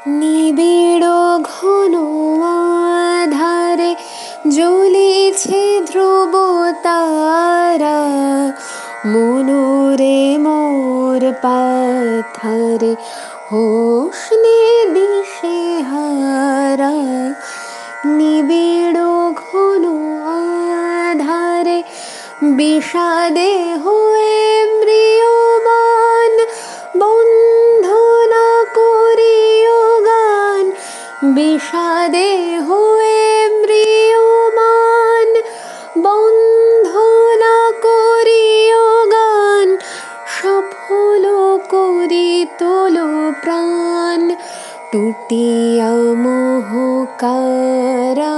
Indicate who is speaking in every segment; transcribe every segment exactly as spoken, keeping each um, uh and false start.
Speaker 1: নিবিড় ঘন আধারে জ্বলিছে ধ্রুব তারা, মনোরে মোর পাথারে হোস দিশে হারা। নিবিড় ঘন আধারে বিষাদে হয়ে ম্রিয়মান, বন্ধনা করিও গান বিষাদে হয়ে ম্রিয়মান, বন্ধনা করিও গান সফল করি তোলো প্রাণ। টুটিয়া মোহ কারা,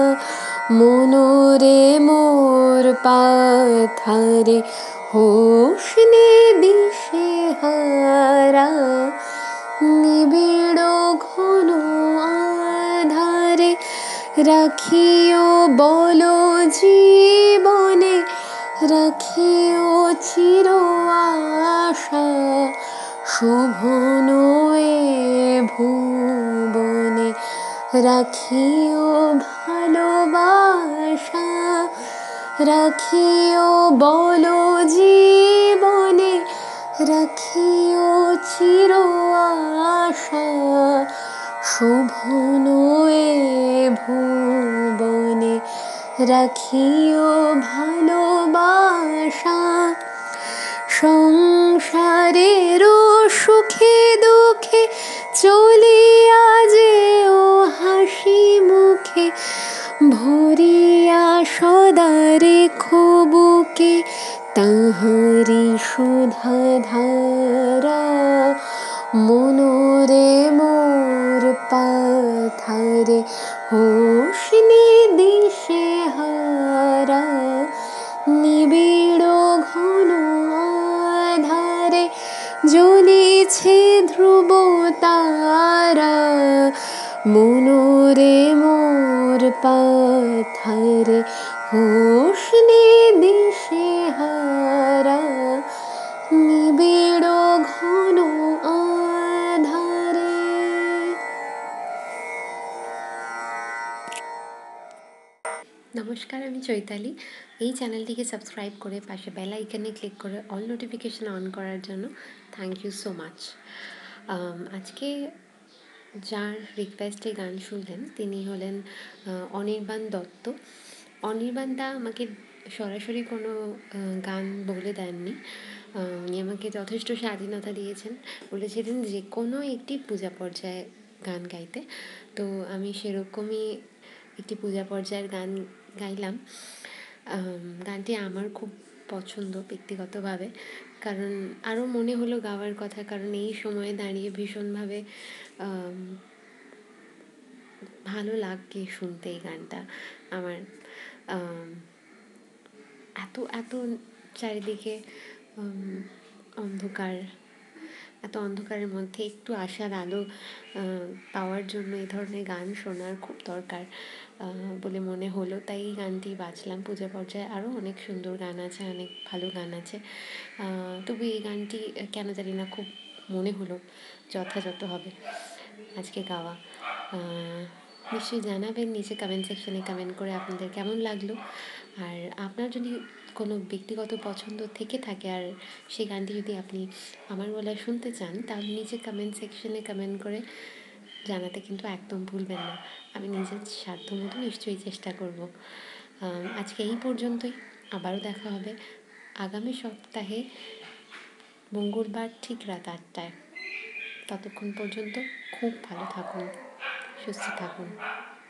Speaker 1: মনোরে মোর পাথারে হোস দিশে হারা। নিবিড় ঘন আধারে রাখিও বল জীবনে, রাখিও চির আশা, শোভন এ ভুবনে রাখিও ভালোবাসা। রাখিও বল জীবনে, রাখিও চির আশা, শোভন এ ভুবনে রাখিও ভালোবাসা। সংসারের সুখে দুঃখে চলিয়া যেও হাসি মুখে, ভরিয়া সদা রেখো বুকে তাহারি সুধা ধারা। মনোরে মোর পাথারে হোস দিশে হারা। নিবিড় ঘন আধারে জ্বলিছে ধ্রুব তারা, মনোরে মোর পাথারে হোস দিশে হারা। নিবিড় ঘন আধারে। নমস্কার, আমি চৈতালি। এই চ্যানেলটিকে সাবস্ক্রাইব করে পাশে বেল আইকনে ক্লিক করে অল নোটিফিকেশন অন করার জন্য থ্যাংক ইউ সো মাচ। আজকে যার রিকোয়েস্টে গান শুনলেন তিনি হলেন অনির্বাণ দত্ত। অনির্বাণদা আমাকে সরাসরি কোনো গান বলে দেননি, উনি আমাকে যথেষ্ট স্বাধীনতা দিয়েছেন। বলেছিলেন যে কোনো একটি পূজা পর্যায়ে গান গাইতে, তো আমি সেরকমই একটি পূজা পর্যায়ের গান গাইলাম। গানটি আমার খুব পছন্দ ব্যক্তিগতভাবে, কারণ আরও মনে হলো গাওয়ার কথা, কারণ এই সময়ে দাঁড়িয়ে ভীষণভাবে ভালো লাগে শুনতে এই গানটা আমার। এত এত চারিদিকে অন্ধকার, এত অন্ধকারের মধ্যে একটু আশার আলো পাওয়ার জন্য এই ধরনের গান শোনার খুব দরকার বলে মনে হলো, তাই এই গানটি বাজলাম। পূজা পর্যায়ে আরও অনেক সুন্দর গান আছে, অনেক ভালো গান আছে, তবু এই গানটি কেন জানি না খুব মনে হলো যথাযথ হবে আজকে গাওয়া। নিশ্চয়ই জানাবেন নিচে কমেন্ট সেকশনে কমেন্ট করে আপনাদের কেমন লাগলো। আর আপনার যদি কোনো ব্যক্তিগত পছন্দ থেকে থাকে আর সেই গানটি যদি আপনি আমার গলায় শুনতে চান, তাহলে নিচে কমেন্ট সেকশনে কমেন্ট করে জানাতে কিন্তু একদম ভুলবেন না। আমি নিজের সাধ্য মতো নিশ্চয়ই চেষ্টা করব। আজকে এই পর্যন্তই, আবারও দেখা হবে আগামী সপ্তাহে মঙ্গলবার ঠিক রাত আটটায়। ততক্ষণ পর্যন্ত খুব ভালো থাকুন, সুস্থ থাকুন।